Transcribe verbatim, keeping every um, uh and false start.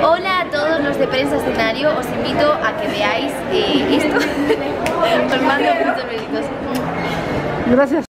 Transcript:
Hola a todos los de Prensa Escenario, os invito a que veáis eh, esto. Os mando muchos besitos. Gracias.